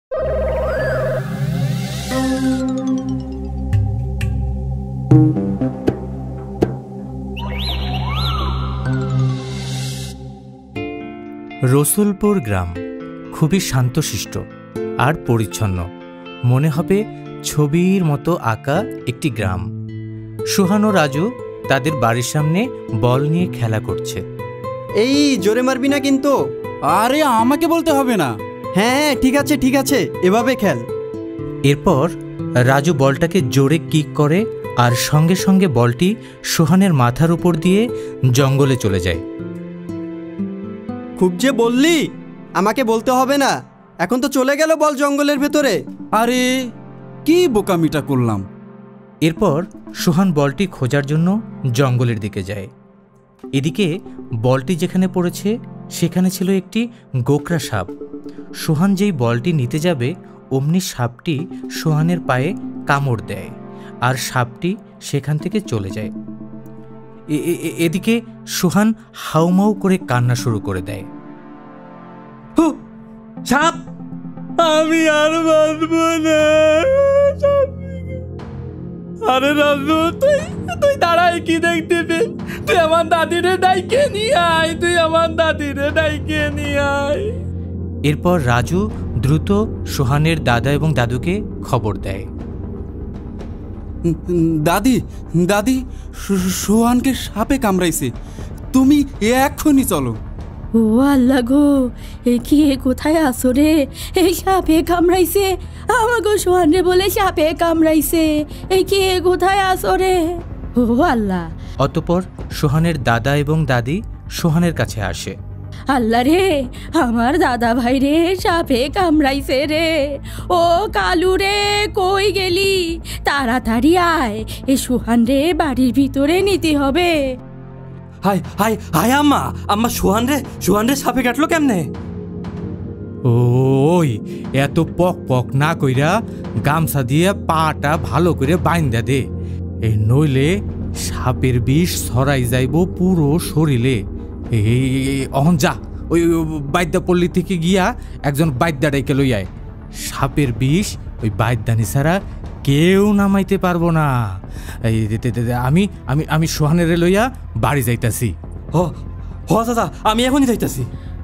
রসুলপুর গ্রাম খুবই শান্তশিষ্ট আর পরিচ্ছন্ন, মনে হবে ছবির মতো আঁকা একটি গ্রাম। সুহান ও রাজু তাদের বাড়ির সামনে বল নিয়ে খেলা করছে। এই জোরে মারবি না কিন্তু। আরে আমাকে বলতে হবে না। হ্যাঁ ঠিক আছে ঠিক আছে, এভাবে খেল। এরপর রাজু বলটাকে জোরে কিক করে আর সঙ্গে সঙ্গে বলটি সুহানের মাথার উপর দিয়ে জঙ্গলে চলে যায়। খুব যে বললি, আমাকে বলতে হবে না। এখন তো চলে গেল বল জঙ্গলের ভেতরে। আরে কি বোকামিটা করলাম। এরপর সুহান বলটি খোঁজার জন্য জঙ্গলের দিকে যায়। এদিকে বলটি যেখানে পড়েছে সেখানে ছিল একটি গোকরা সাপ। সুহান যেই বলটি নিতে যাবে অমনি সাপটি সুহানের পায়ে কামড় দেয় আর সাপটি সেখান থেকে চলে যায়। এদিকে সুহান হাউমাউ করে কান্না শুরু করে দেয়। সাপ, আমি আর বাঁচব না। আরে রাজু, তুই দাঁড়াই কি দেখতে পে? তুই আমার দাদিরে ডাইকে নিয়ে আয়, তুই আমার দাদিরে ডাইকে নিয়ে আয়। এরপর রাজু দ্রুত সুহানের দাদা এবং দাদুকে খবর দেয়। দাদি দাদি, সোহানকে সাপে কামড়াইছে, তুমি এক্ষুনি চলো। ও আল্লাহ গো, এ কি কোথায় আসো রে? এই সাপে কামড়াইছে আমাকে, সোহান রে বলে সাপে কামড়াইছে। এই কি কোথায় আসো রে? ও আল্লাহ। অতঃপর সোহানের দাদা এবং দাদি সোহানের কাছে আসে। আল্লাহ রে, আমার দাদা ভাই রে সাপে কামড়াইছে রে। ও কালু রে, কই গেলি? তাড়াতাড়ি আয়, এ সোহান রে বাড়ির ভিতরে নিতে হবে। হাই হাই হাই আম্মা, আম্মা সোহান রে সাপে কাটলো কেমনে? ওই এত পক পক না কইরা গামছা দিয়ে পাটা ভালো করে বাইন্দা দে, এই নইলে সাপের বিষ ছড়াই যাইব পুরো শরীরে। অহন যা, ওই বাইদ্যাপল্লী থেকে গিয়া একজন বাইদ্যা ডাইকে লই আয়। সাপের বিষ ওই বাইদ্যানি ছাড়া কেউ নামাইতে পারবো না। আমি আমি আমি সোহানের লইয়া বাড়ি যাইতাছি। হ দাদা, আমি এখনই যাইতাছি।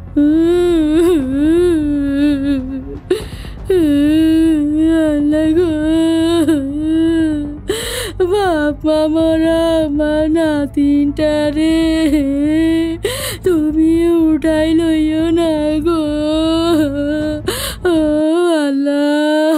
বাপা মরা আমার নাতিনটা রে, তুমি উঠাই লইও না গো। ও আল্লাহ।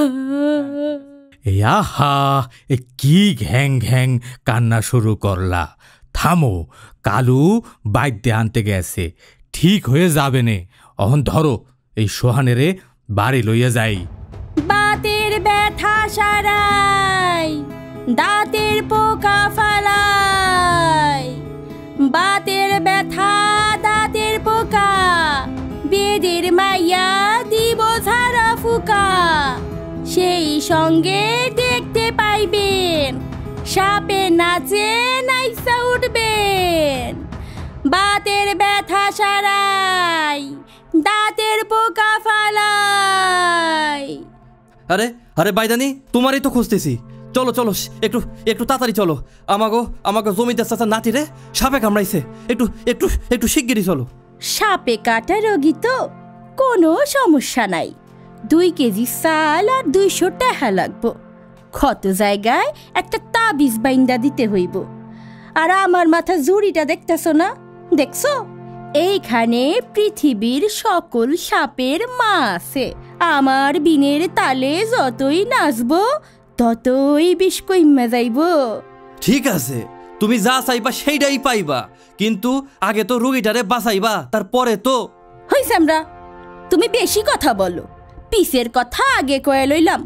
আহা, কি ঘ্যাং ঘ্যাং কান্না শুরু করলা? থামো, কালু বাইদ্যে আনতে গেছে, ঠিক হয়ে যাবে নে। অহন ধরো এই সোহানেরে বাড়ি লইয়া যাই। বাতের ব্যথা সারাই, দাঁতের পোকা ফালাই। বাতের ব্যথা দাঁতের পোকা, বেদের মাইয়া দিব ঝাড়া ফুকা। সেই সঙ্গে দেখতে পাইবেন সাপে নাচে নাইসা উঠবেন। বাতের ব্যথা সারাই, দাঁতের পোকা ফালাই। আরে আরে বাইদানি, তোমারই তো খুঁজতেছি। চলো চলো, একটু একটু তাড়াতাড়ি চলো। আমাকে জমিদার চাচা নাতি রে সাপে কামড়াইছে, একটু একটু একটু শিগগিরই চলো। সাপে কাটা রোগী তো কোনো সমস্যা নাই। 2 কেজি চাল আর 200 টাকা লাগবো। ক্ষত জায়গায় একটা তাবিজ বাইন্দা দিতে হইব। আর আমার মাথা জুড়িটা দেখতেছো না? দেখছো? এইখানে পৃথিবীর সকল সাপের মা আছে। আমার বিনের তালে যতই নাচবো ততই বিষ কইমা যাইব। ঠিক আছে, তুমি যা চাইবা সেইটাই পাইবা, কিন্তু আগে তো রোগীটারে বাঁচাইবা, তারপরে তো। হইছে আমরা, তুমি বেশি কথা বলো, পিসের কথা আগে কয়ে লইলাম।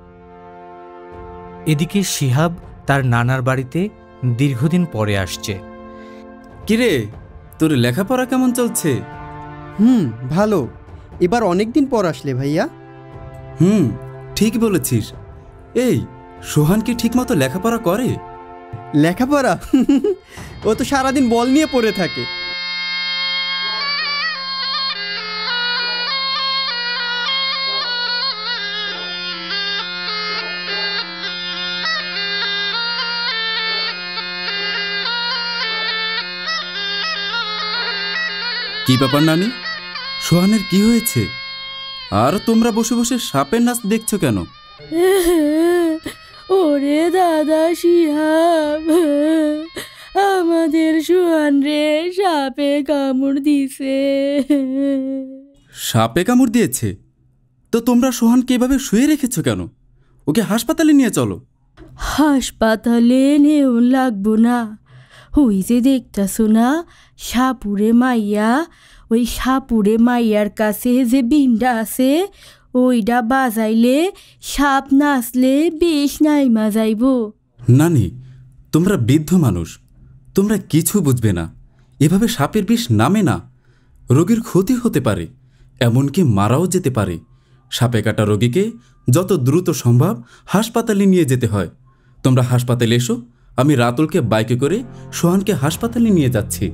এদিকে শিহাব তার নানার বাড়িতে দীর্ঘদিন পরে আসছে। কিরে, তোর লেখাপড়া কেমন চলছে? ভালো। এবার অনেকদিন পর আসলে ভাইয়া। ঠিক বলেছিস। এই সোহান কি ঠিক মতো লেখাপড়া করে? লেখাপড়া? ও তো সারাদিন বল নিয়ে পড়ে থাকে। কি ব্যাপার নানি, সোহানের কি হয়েছে? আর তোমরা বসে বসে সাপের নাচ দেখছো কেন? ওরে দাদা শিহাব, আমাদের সোহান রে সাপে কামড় দিছে। সাপে কামড় দিয়েছে? তো তোমরা সোহানকে এভাবে শুয়ে রেখেছো কেন? ওকে হাসপাতালে নিয়ে চলো। হাসপাতালে নেও লাগবো না, ওই যে দেখতাছো না সাপুরে মাইয়া, ওই সাপুরে মাইয়ার কাছে যে বিন্ডা আছে ওইটা বাজাইলে সাপ নাচলে বেশ নাইমা যাইব। নানি, তোমরা বৃদ্ধ মানুষ, তোমরা কিছু বুঝবে না। এভাবে সাপের বিষ নামে না, রোগীর ক্ষতি হতে পারে, এমনকি মারাও যেতে পারে। সাপে কাটা রোগীকে যত দ্রুত সম্ভব হাসপাতালে নিয়ে যেতে হয়। তোমরা হাসপাতালে এসো, আমি রাতুলকে বাইকে করে সোহানকে হাসপাতালে নিয়ে যাচ্ছি।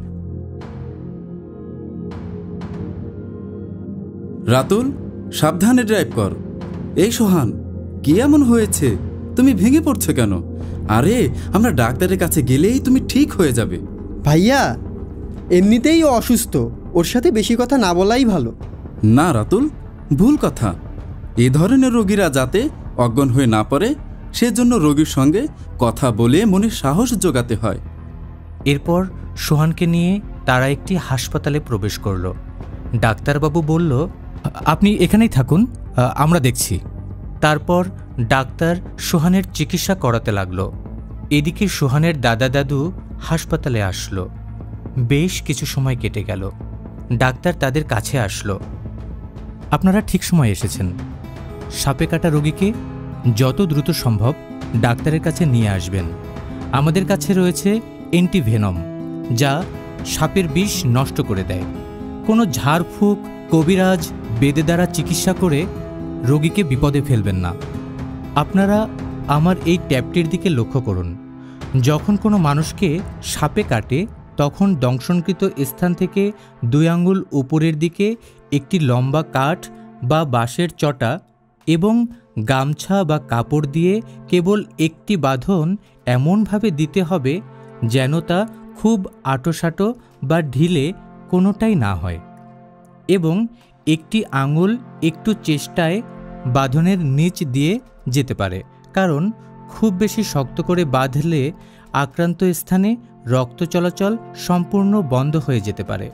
রাতুল, সাবধানে ড্রাইভ কর। এই সোহান, কি এমন হয়েছে? তুমি ভেঙে পড়ছো কেন? আরে, আমরা ডাক্তারের কাছে গেলেই তুমি ঠিক হয়ে যাবে। ভাইয়া, এমনিতেই ও অসুস্থ, ওর সাথে বেশি কথা না বলাই ভালো। না রাতুল, ভুল কথা। এ ধরনের রোগীরা যাতে অজ্ঞান হয়ে না পড়ে, সেজন্য রোগীর সঙ্গে কথা বলে মনে সাহস জোগাতে হয়। এরপর সোহানকে নিয়ে তারা একটি হাসপাতালে প্রবেশ করল। ডাক্তারবাবু বলল, আপনি এখানেই থাকুন, আমরা দেখছি। তারপর ডাক্তার সোহানের চিকিৎসা করাতে লাগলো। এদিকে সোহানের দাদা দাদু হাসপাতালে আসলো। বেশ কিছু সময় কেটে গেল। ডাক্তার তাদের কাছে আসলো। আপনারা ঠিক সময় এসেছেন। সাপে কাটা রোগীকে যত দ্রুত সম্ভব ডাক্তারের কাছে নিয়ে আসবেন। আমাদের কাছে রয়েছে অ্যান্টিভেনম, যা সাপের বিষ নষ্ট করে দেয়। কোনো ঝাড়ফুঁক, কবিরাজ, বেদে দ্বারা চিকিৎসা করে রোগীকে বিপদে ফেলবেন না। আপনারা আমার এই ট্যাপটির দিকে লক্ষ্য করুন। যখন কোনো মানুষকে সাপে কাটে তখন দংশনকৃত স্থান থেকে 2 আঙ্গুল উপরের দিকে একটি লম্বা কাঠ বা বাঁশের চটা এবং গামছা বা কাপড় দিয়ে কেবল একটি বাঁধন এমনভাবে দিতে হবে যেন তা খুব আঁটোসাঁটো বা ঢিলে কোনোটাই না হয়, এবং একটি আঙুল একটু চেষ্টায় বাঁধনের নিচ দিয়ে যেতে পারে, কারণ খুব বেশি শক্ত করে বাঁধলে আক্রান্ত স্থানে রক্ত চলাচল সম্পূর্ণ বন্ধ হয়ে যেতে পারে।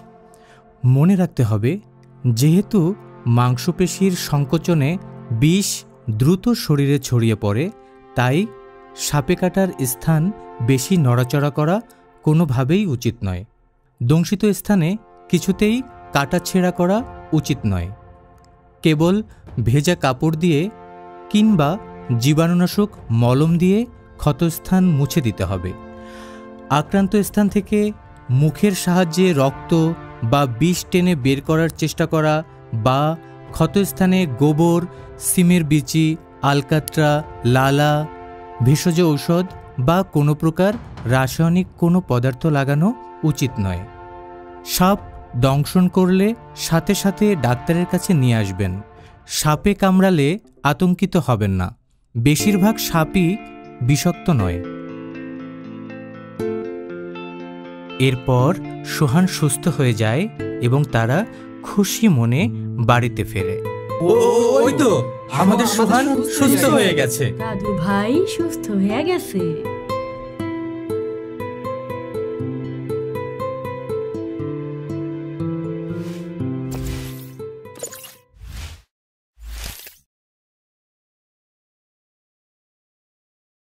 মনে রাখতে হবে, যেহেতু মাংসপেশির সংকোচনে বিষ দ্রুত শরীরে ছড়িয়ে পড়ে, তাই সাপে কাটার স্থান বেশি নড়াচড়া করা কোনোভাবেই উচিত নয়। দংশিত স্থানে কিছুতেই কাটাছেঁড়া করা উচিত নয়। কেবল ভেজা কাপড় দিয়ে কিংবা জীবাণুনাশক মলম দিয়ে ক্ষতস্থান মুছে দিতে হবে। আক্রান্ত স্থান থেকে মুখের সাহায্যে রক্ত বা বিষ টেনে বের করার চেষ্টা করা বা ক্ষতস্থানে গোবর, সিমের বিচি, আলকাত্রা, লালা, ভেষজ ঔষধ বা কোনো প্রকার রাসায়নিক কোনো পদার্থ লাগানো উচিত নয়। সাপ দংশন করলে সাথে সাথে ডাক্তারের কাছে নিয়ে আসবেন। সাপে কামড়ালে আতঙ্কিত হবেন না, বেশিরভাগ সাপই বিষাক্ত নয়। এরপর সোহান সুস্থ হয়ে যায় এবং তারা খুশি মনে বাড়িতে ফেরে। ওই তো আমাদের সোহান সুস্থ হয়ে গেছে। দাদু ভাই সুস্থ হয়ে গেছে।